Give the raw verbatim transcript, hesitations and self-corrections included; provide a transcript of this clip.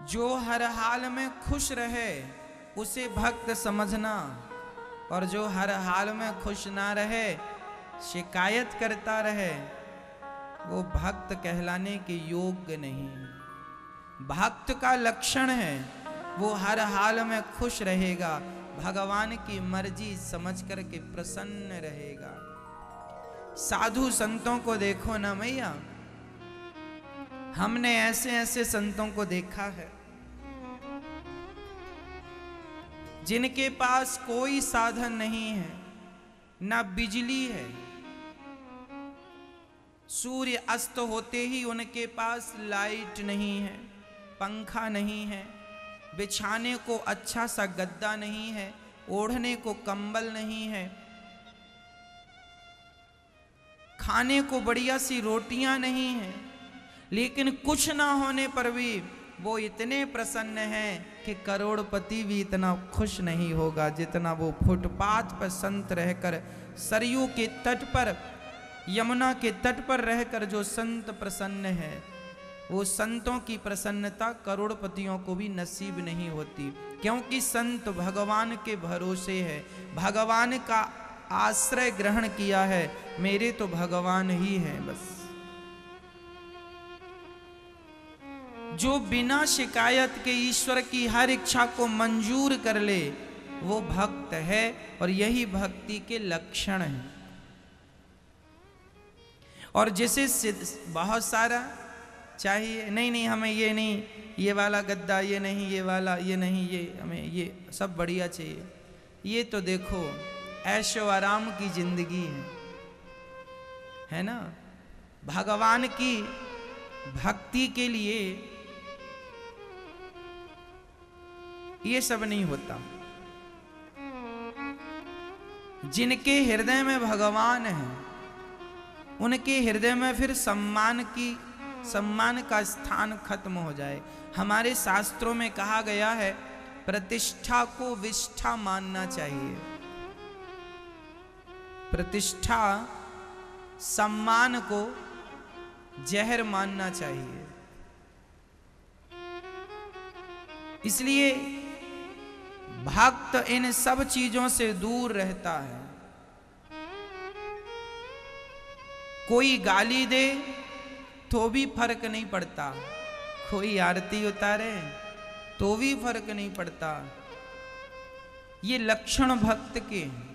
जो हर हाल में खुश रहे उसे भक्त समझना, और जो हर हाल में खुश ना रहे, शिकायत करता रहे, वो भक्त कहलाने के योग्य नहीं। भक्त का लक्षण है वो हर हाल में खुश रहेगा, भगवान की मर्जी समझ करके प्रसन्न रहेगा। साधु संतों को देखो ना मैया, हमने ऐसे ऐसे संतों को देखा है जिनके पास कोई साधन नहीं है, ना बिजली है, सूर्य अस्त होते ही उनके पास लाइट नहीं है, पंखा नहीं है, बिछाने को अच्छा सा गद्दा नहीं है, ओढ़ने को कंबल नहीं है, खाने को बढ़िया सी रोटियां नहीं है, लेकिन कुछ ना होने पर भी वो इतने प्रसन्न हैं कि करोड़पति भी इतना खुश नहीं होगा जितना वो फुटपाथ पर संत रहकर, सरयू के तट पर, यमुना के तट पर रहकर जो संत प्रसन्न है, वो संतों की प्रसन्नता करोड़पतियों को भी नसीब नहीं होती, क्योंकि संत भगवान के भरोसे है, भगवान का आश्रय ग्रहण किया है। मेरे तो भगवान ही हैं बस। जो बिना शिकायत के ईश्वर की हर इच्छा को मंजूर कर ले, वो भक्त है, और यही भक्ति के लक्षण हैं। और जिसे बहुत सारा चाहिए, नहीं नहीं हमें ये नहीं, ये वाला गद्दा, ये नहीं, ये वाला, ये नहीं, ये हमें ये सब बढ़िया चाहिए, ये तो देखो ऐशो आराम की जिंदगी है, है ना। भगवान की भक्ति के लिए ये सब नहीं होता। जिनके हृदय में भगवान है, उनके हृदय में फिर सम्मान की सम्मान का स्थान खत्म हो जाए। हमारे शास्त्रों में कहा गया है, प्रतिष्ठा को विष्ठा मानना चाहिए। प्रतिष्ठा, सम्मान को जहर मानना चाहिए। इसलिए भक्त इन सब चीजों से दूर रहता है। कोई गाली दे तो भी फर्क नहीं पड़ता, कोई आरती उतारे तो भी फर्क नहीं पड़ता। ये लक्षण भक्त के हैं।